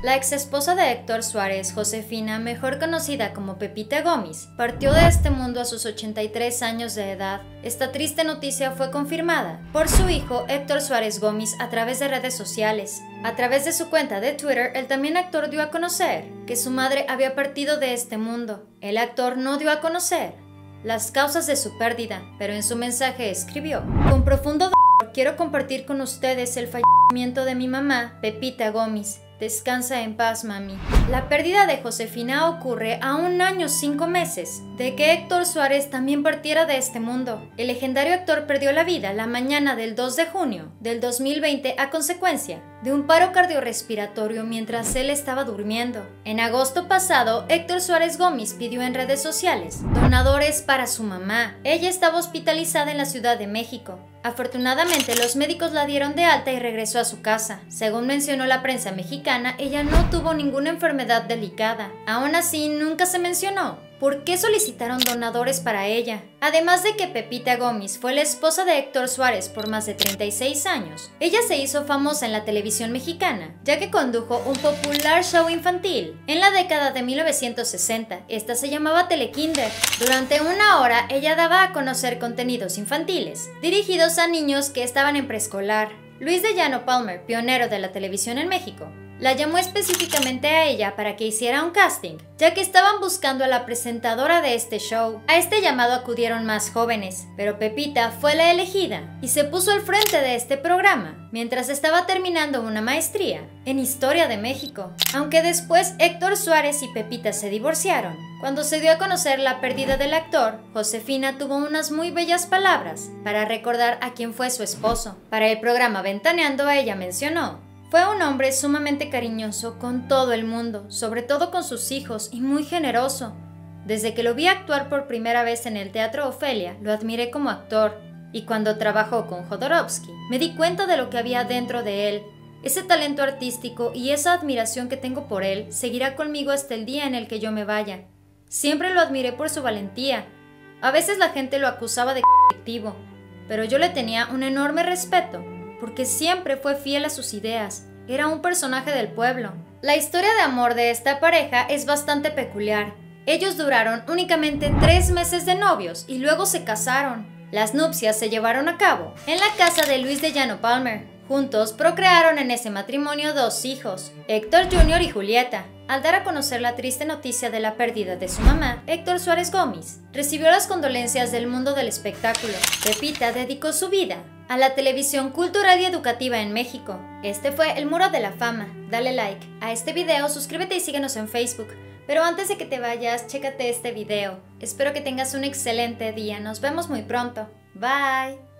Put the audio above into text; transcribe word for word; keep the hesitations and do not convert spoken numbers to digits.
La ex esposa de Héctor Suárez, Josefina, mejor conocida como Pepita Gómez, partió de este mundo a sus ochenta y tres años de edad. Esta triste noticia fue confirmada por su hijo Héctor Suárez Gómez a través de redes sociales. A través de su cuenta de Twitter, el también actor dio a conocer que su madre había partido de este mundo. El actor no dio a conocer las causas de su pérdida, pero en su mensaje escribió: con profundo dolor quiero compartir con ustedes el fallecimiento de mi mamá, Pepita Gómez. Descansa en paz, mami. La pérdida de Josefina ocurre a un año cinco meses de que Héctor Suárez también partiera de este mundo. El legendario actor perdió la vida la mañana del dos de junio del dos mil veinte a consecuencia de un paro cardiorrespiratorio mientras él estaba durmiendo. En agosto pasado, Héctor Suárez Gómez pidió en redes sociales donadores para su mamá. Ella estaba hospitalizada en la Ciudad de México. Afortunadamente, los médicos la dieron de alta y regresó a su casa. Según mencionó la prensa mexicana, ella no tuvo ninguna enfermedad delicada. Aún así, nunca se mencionó por qué solicitaron donadores para ella. Además de que Pepita Gómez fue la esposa de Héctor Suárez por más de treinta y seis años, ella se hizo famosa en la televisión mexicana, ya que condujo un popular show infantil en la década de mil novecientos sesenta. Esta se llamaba Telekinder. Durante una hora, ella daba a conocer contenidos infantiles dirigidos a niños que estaban en preescolar. Luis de Llano Palmer, pionero de la televisión en México, la llamó específicamente a ella para que hiciera un casting, ya que estaban buscando a la presentadora de este show. A este llamado acudieron más jóvenes, pero Pepita fue la elegida y se puso al frente de este programa mientras estaba terminando una maestría en Historia de México. Aunque después Héctor Suárez y Pepita se divorciaron, cuando se dio a conocer la pérdida del actor, Josefina tuvo unas muy bellas palabras para recordar a quien fue su esposo. Para el programa Ventaneando, ella mencionó: fue un hombre sumamente cariñoso con todo el mundo, sobre todo con sus hijos, y muy generoso. Desde que lo vi actuar por primera vez en el Teatro Ofelia, lo admiré como actor, y cuando trabajó con Jodorowsky, me di cuenta de lo que había dentro de él. Ese talento artístico y esa admiración que tengo por él seguirá conmigo hasta el día en el que yo me vaya. Siempre lo admiré por su valentía. A veces la gente lo acusaba de conflictivo, pero yo le tenía un enorme respeto, porque siempre fue fiel a sus ideas. Era un personaje del pueblo. La historia de amor de esta pareja es bastante peculiar. Ellos duraron únicamente tres meses de novios y luego se casaron. Las nupcias se llevaron a cabo en la casa de Luis de Llano Palmer. Juntos procrearon en ese matrimonio dos hijos, Héctor junior y Julieta. Al dar a conocer la triste noticia de la pérdida de su mamá, Héctor Suárez Gómez recibió las condolencias del mundo del espectáculo. Pepita dedicó su vida a la televisión cultural y educativa en México. Este fue el Muro de la Fama. Dale like a este video, suscríbete y síguenos en Facebook. Pero antes de que te vayas, chécate este video. Espero que tengas un excelente día. Nos vemos muy pronto. Bye.